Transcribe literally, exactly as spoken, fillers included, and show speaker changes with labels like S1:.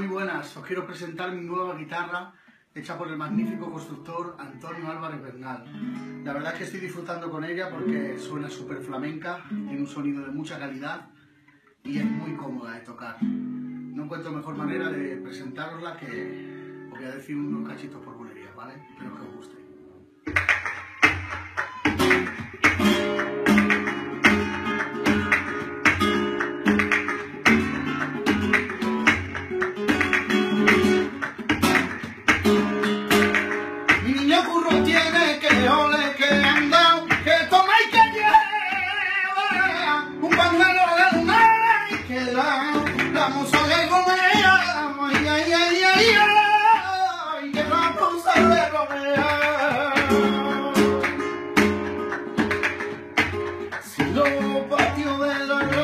S1: muy buenas. Os quiero presentar mi nueva guitarra hecha por el magnífico constructor Antonio Álvarez Bernal. La verdad es que estoy disfrutando con ella porque suena súper flamenca, tiene un sonido de mucha calidad y es muy cómoda de tocar. No encuentro mejor manera de presentarosla que os voy a decir unos cachitos por bulería, ¿vale? Espero que os guste. Mi niño curro tiene que ole, que anda, que toma y que lleva un pañuelo de luna y que la, la musa le gomea, ay, ay, ay, ay, ay, que la musa le gomea. Si los patios de la